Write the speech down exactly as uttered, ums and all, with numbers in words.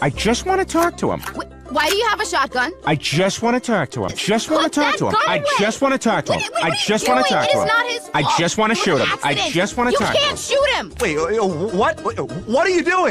I just want to talk to him. Wh why do you have a shotgun? I just want to talk to him. Just want to talk to him. I just want to talk to him. I just want to talk to him. It is not his fault. I just want to shoot him. I just want to talk to him. You can't shoot him. Wait, uh, what? What are you doing?